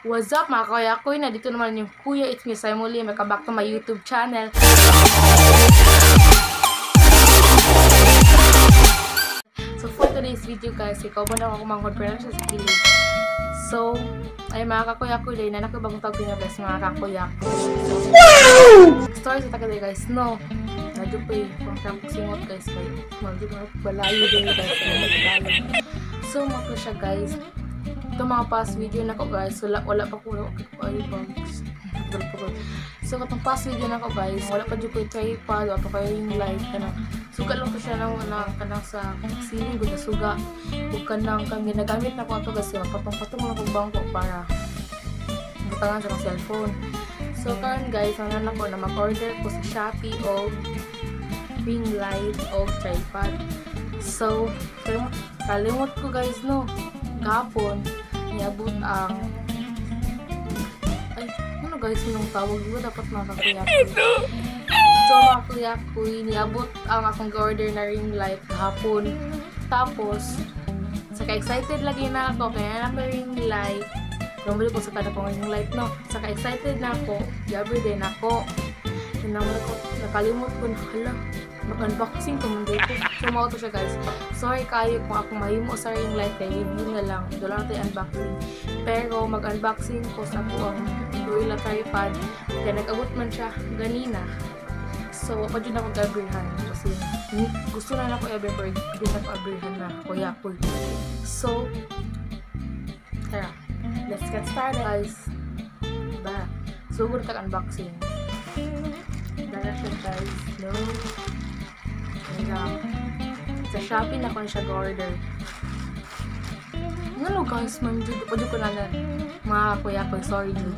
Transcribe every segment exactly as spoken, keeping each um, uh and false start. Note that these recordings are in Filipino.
What's up mga kuya ko? Na dito naman yung Kuya It's Me Simuli. Welcome back to my YouTube channel. So for today's video guys, ikaw ba na ako manghod siya sa kilid. So, ay mga kakuya ko din na nakabagong tawag na guys mga kakuya ko. So, story sa taga guys, no. Radyo po yung pang singot guys kay magdi mga balayo din guys. So, mako siya guys. Ito mga past video na ko guys, wala, wala pa ko ay bugs. So katong past video na ko guys, wala pa dyan ko yung tripod, wala pa kayo yung light kanang suga lang ko siya ng kanang, kanang sa ceiling ko na suga o kanang kang ginagamit na ko ito kasi patong-patong lang kong bangko para butangan sa cellphone. So karon guys, ano na ko na mag-order ko sa Shopee o ring light o tripod. So kalimot ko guys no, kapon niabot ang ay ano guys yung tawag ko dapat makakuya ko. So makakuya ko niabot ang akong order na ring light kahapon. Tapos saka excited lagi na ako kaya na ring light. Lumuli ko sa kada pang ring light no. Saka excited na ako, gabi din ako. Tinamay ko, nakalimot ko na hala. Mag-unboxing ko muna dito. So, mga ito siya guys. Sorry kayo kung ako mahimo sa ring light kay review na lang. Doon lang tayo unboxing. Pero mag-unboxing ko sa ako ang Gorilla Tripod. Kaya nag-abot man siya ganina. So, ako dyan ako gabrihan. Kasi gusto na na ako ever pero hindi na ako abrihan na kuya ko. So, tara. Let's get started guys. Diba? So, good ka unboxing. Dara siya guys. No. Sa Shopee na ko na siya ga-order. Ano guys, man dito pa ko na na mga kuya ko, sorry dude.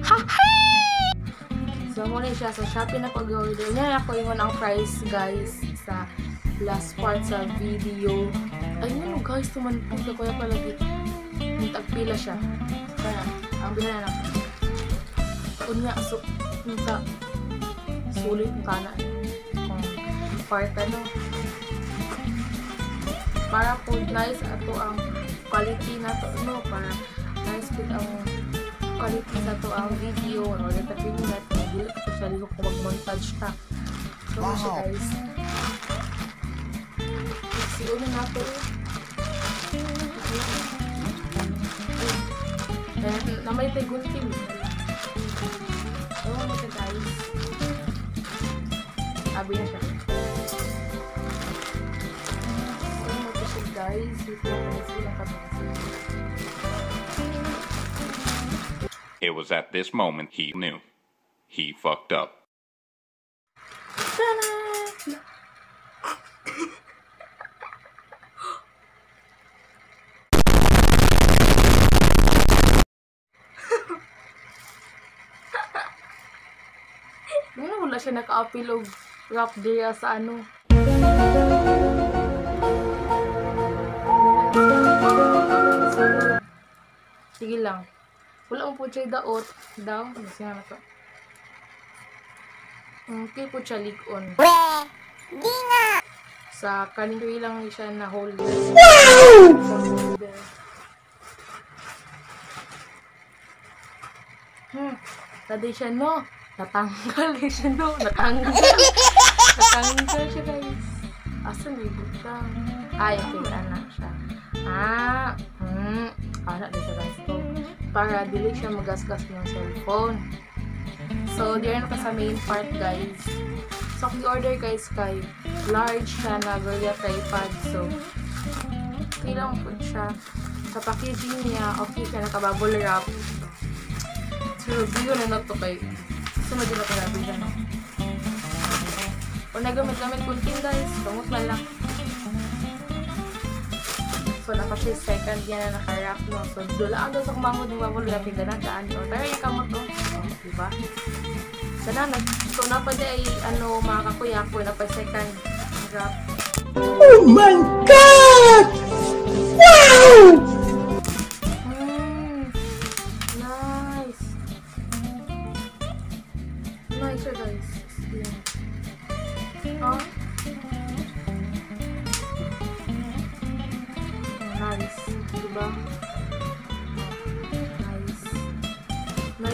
So muna siya sa Shopee na ko ga-order. Yan ako yung ang price guys sa last part sa video. Ay ano guys, tuman po sa kuya ko lagi. Tagpila siya. Kaya, ang bilan na unya, so, sa sulit yung kanan. Part ano para po nice ato ang quality na to no para nice po ang quality sa to ang video no let us video natin dili ko siya liho kung mag-montage ta so wow. Siya guys siyo na nato eh namay tay gunting so ano siya guys abi na siya guys, it was at this moment he knew he fucked up. Ano wala siya naka-appeal o rap diya sa ano. Sige lang. Wala mo po siya daot. Daw. Kasi nga na to. Okay po siya ligon. Di nga! Sa kanin ko lang siya na holder. Wow! Hmm. Tadi siya no. Natanggal siya no. Natanggal. Natanggal siya guys. Asan may butang? Ay, okay. Anak siya. Ah. Hmm. Anak din siya guys to. Para dili siya magasgas ng cellphone. So, diyan na ka sa main part guys. So, kung order guys kay large siya na Gorilla Tripod. So, okay lang po siya. Sa packaging niya, okay siya naka-bubble wrap. So, review na na to kay sunod din ako natin dyan. Kung nagamit-gamit kunting guys, bangot na lang. So, naka siya second yan na naka-wrap no. So, dulaan doon sa kumangod ng bubble wrap yung ganang daan yun. Pero yung kamot no. Oh, diba? Sana, so, napade ay, ano, mga kakuya ko, napay second wrap. Oh my God! Wow! Mm, nice. Nice siya guys. Oh. Nice. Diba? Nice.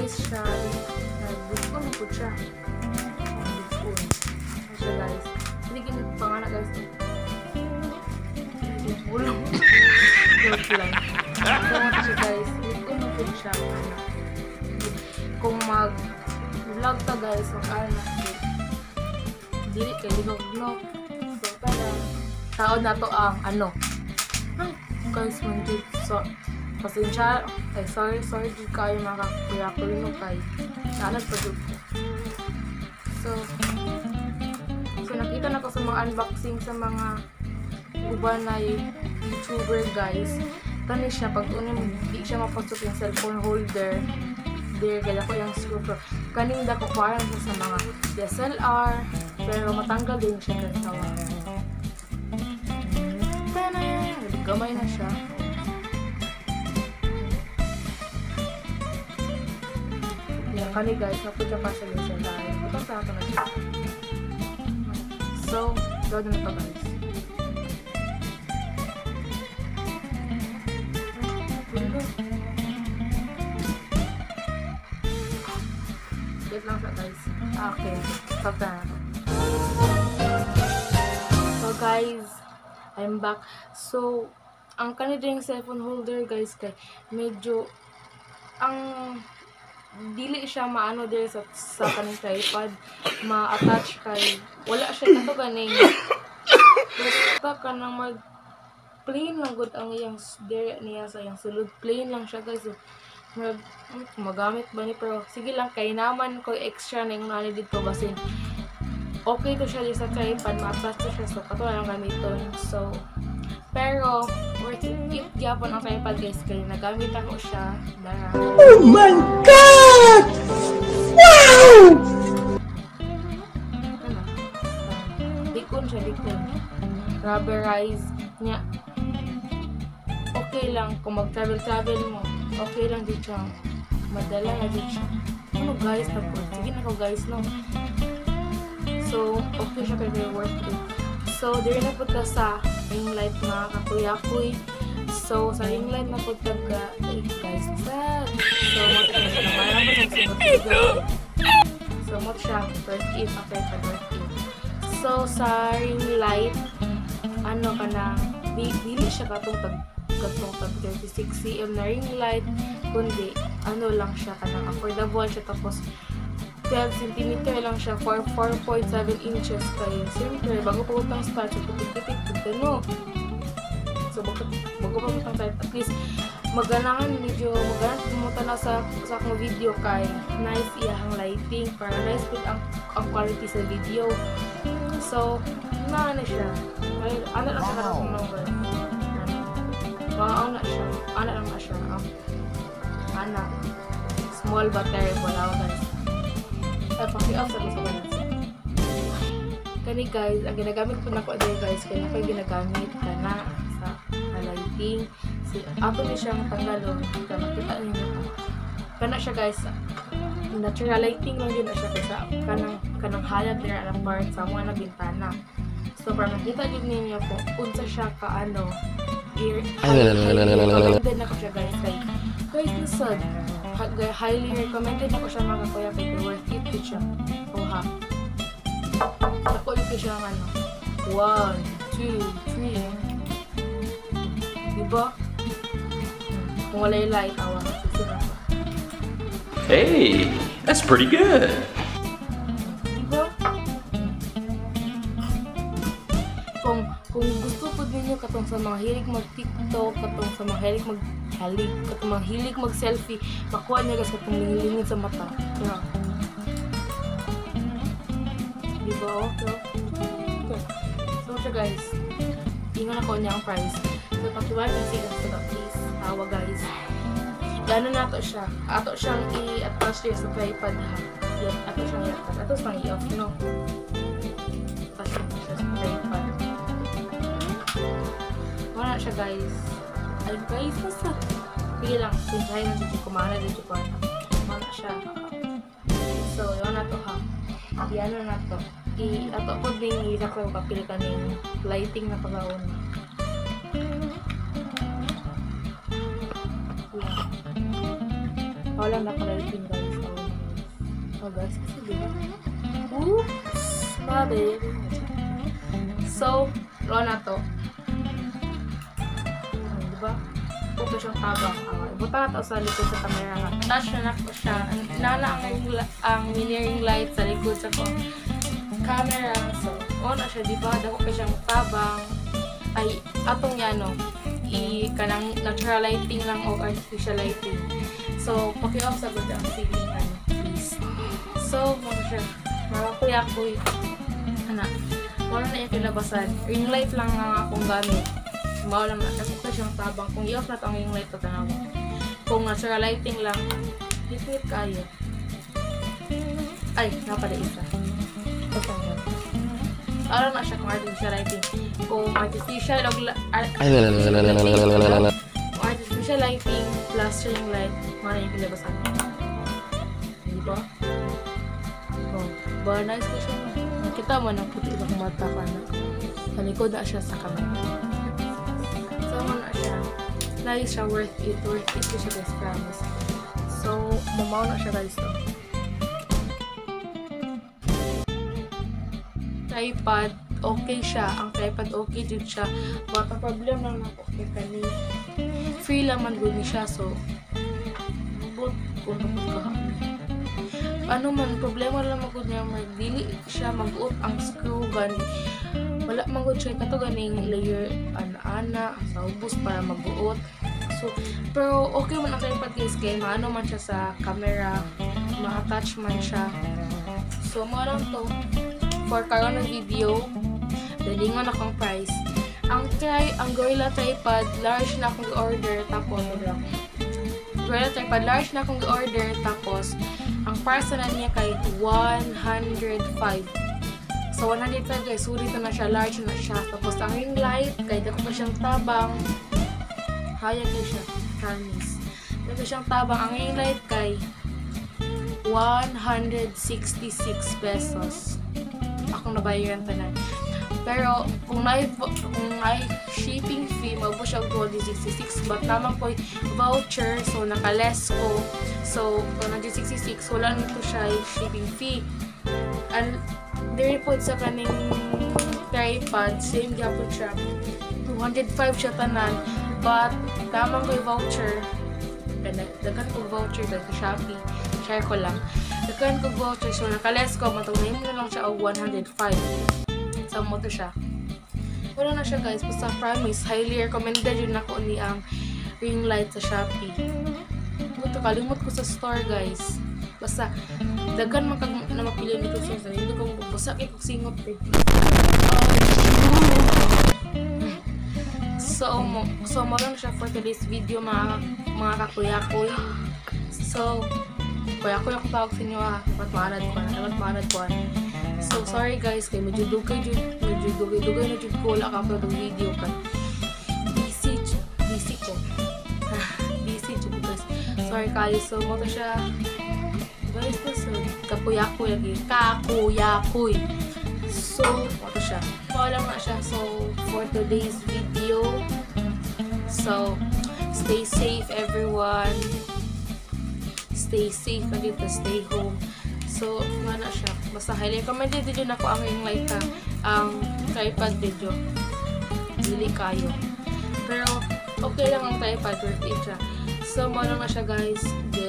guys siya. Nag-discon na po siya. Nag-discon. Ano siya guys. Hindi ganyan pa nga na guys. Hindi bulong. Joke lang. So ano siya guys. Discon na po siya. Kung mag-vlog ta guys. Mag-ano. Dili kay linog no. So para taon na to ang ano. Guys, manjid. So, pasensya, ay sorry, sorry di kayo makakuya ko rin kay naanad pa dito. So, so nakita na ko sa mga unboxing sa mga uban na YouTuber guys. Tani siya, pag unin, di siya mapasok yung cellphone holder. There, kaya ko yung screw. Kaning da ko parang sa mga D S L R, pero matanggal din siya ng tawa. Gamay na siya. Yan, kani guys, napunta pa siya sa lahat. Ito sa ato na siya. So, gawin na ito guys. Wait lang siya guys. Okay, stop na. So guys, I'm back. So, ang kanidang cellphone holder guys kay medyo ang dili siya maano dire sa sa kaning tripod ma-attach kay wala siya kato ganing basta ka nang mag plain lang gud ang iyang dire niya sa iyang sulod plain lang siya guys. So, mag magamit ba ni pero sige lang kay naman ko extra ning nani dito basin okay to siya sa tripod ma-attach to siya so kato lang gamiton. So pero worth it gyapon ang tripod guys kaya nagamit ako siya dara. Oh my god! Wow! Ano? Dikon siya, dikon. Rubberized niya. Okay lang kung mag-travel-travel mo. Okay lang din siya. Madala na din siya. Ano guys, tapos. Sige na ko guys, no? So, okay siya kaya worth it. So, dire na punta sa ring light mga kakuyakoy. So, sa ring light na punta ka, eh, guys, sad. So, mot na siya. Mayroon mo sa sinot. So, mot siya. worth it. Okay, pa worth it. So, sa ring light, ano ka na, bili siya katong tag katong tag thirty-six centimeters na ring light. Kundi, ano lang siya ka na, affordable siya. Tapos, twelve centimeters lang siya for four point seven inches kaya siyempre bago pa utang start so putik-putik no so bago, bago pa utang start at least maganahan medyo maganahan pumunta na sa sa akong video kay nice iyahang lighting para nice good ang, ang quality sa video. So na ano siya ay ano lang siya karong number wow na siya ano lang na siya um, ano small battery wala guys. Ay, paki-off sa gusto ko na siya. Kani guys, ang ginagamit ko na ko adyo guys, kaya na kayo ginagamit ka na sa lighting. Si, ato niya siyang tanggalon. Kaya makita ninyo ko. Kana siya guys, natural lighting lang din na siya kasi kanang, kanang hayag nila ang part sa mga bintana. So, para makita din ninyo po, unsa siya ka ano, ear, recommended na ko siya guys. Kaya, guys, nasad. Highly recommended ako siya mga kuya kaya worth it ko siya. O ha. Ako ko siya ng ano. One, two, three. Diba? Kung wala yung light, awa. Hey, that's pretty good. Diba? Kung, kung gusto po ninyo katong sa mga hilig mag-tiktok, katong sa mga hilig mag halig, katong mga hilig mag-selfie, makuha niya guys katong lingilingin sa mata. Yeah. Diba? Okay. Okay. So siya guys, ingon ako niya ang price. So pag-iwan kasi guys, so please, tawa guys. Gano'n na to siya. Ato siyang i-attach niya sa tripod ha. Yan, ato siyang i-attach. Ato siyang i-off, no? Attach siya sa tripod. Wala siya guys. Ay guys, basta. Sige lang, pinsahin na dito. Kumana dito ko na. Wala siya. So, yun na to ha. Yan na na to. I-ato ko din i-lock ko kapil ka ng lighting na pagkaon. Wala na pala lighting guys. mo guys. Kasi di ba? Oops! Mabe. So, lo na to. Ano, di ba? Puto siyang tabang. Uh, ibuta na to sa likod sa camera. Touch na na ko siya. Nana ang, ang mini-ring light sa likod sa ko camera. So, on na siya, di ba? Dako ka siyang tabang. Ay, atong yan, no? I, kanang natural lighting lang o artificial lighting. So, paki-off sa good ang ceiling, ano, please. So, muna siya. Makakuya-kuy. Ano, wala na yung kinabasan. Ring light lang ang akong gamit. Mawala na. Dako ka siyang tabang. Kung i-off na ito ang ring light, ito tanaw. Kung natural lighting lang, hit-hit kayo. Ay, napada isa. Ito tanaw. Alam na siya kung artificial lighting. Kung artificial o kung artificial lighting plus ring light, mana yung pinabasan mo. Di ba? Oh, ba nice ko siya. Kita mo ng puti ibang mata pa na. Talikod na siya sa camera. So, na siya. Nice siya, worth it. Worth it ko siya guys, promise. So, mamaw na siya guys to. Tripod, okay siya. Ang tripod, okay din siya. But, ang problem lang na okay kani. Free lang man good ni siya. So, but, kung napod ka. Ano man, problema lang magod niya. Magdili siya, mag-ut ang screw gun. Wala magod siya. Kato ganing layer, ana-ana, sa ubos para mag-uot. So, pero okay man ang tripod guys. Kaya maano man siya sa camera. Ma-attach man siya. So, mga lang to. For karon ng video, dalingon akong price. Ang try, ang Gorilla tripod, large na akong order tapos Gorilla tripod, large na akong order tapos ang price na niya kay one hundred five. So one hundred five guys, sulit na siya, large na siya. Tapos ang ring light, kay dako pa siyang tabang. Hayag na siya, promise. Dako siyang tabang, ang ring light kay one hundred sixty-six pesos. Akong nabayaran tanan. Pero kung may kung may shipping fee, magbo siya one hundred sixty-six, but naman ko voucher, so naka-less ko. So one hundred sixty-six, wala nito siya shipping fee. And there po sa kaning tripod, same gyapon siya. two hundred five siya tanan, but naman ko voucher. Dagan ko voucher dahil sa Shopee. Share ko lang. Dagan ko voucher, so naka-less ko, matugnayin mo na lang siya o one hundred five. Sa mo to siya. Wala na siya guys, basta promise, highly recommended yun ako ni ang ring light sa Shopee. Ito, kalimot ko sa store guys. Basta, dagan man kag na mapili nito sa sa hindi kong basta kay kog singot eh. So, mo, so mo lang siya for today's video mga mga kakuya-kuy. So, kuya-kuya ko tawag sa inyo ha. Dapat maanad ko na. Dapat maanad ko na. So, sorry guys. Kaya medyo dugay dyan. Medyo dugay-dugay na dyan ko. Wala ka pa itong video ka. Busy. Busy ko. Busy dyan guys. Sorry guys. So, mo to siya. Guys, so, kakuya-kuy lagi. Kakuya-kuy. So, mo to siya. Wala nga siya. So, for today's video. So, stay safe everyone. Stay safe na dito, stay home. So, mana siya. Basta highly recommended din ako ang ring light ka, ang tripod video. Dili kayo. Pero, okay lang ang tripod, worth it siya. So, mana na siya guys. Then,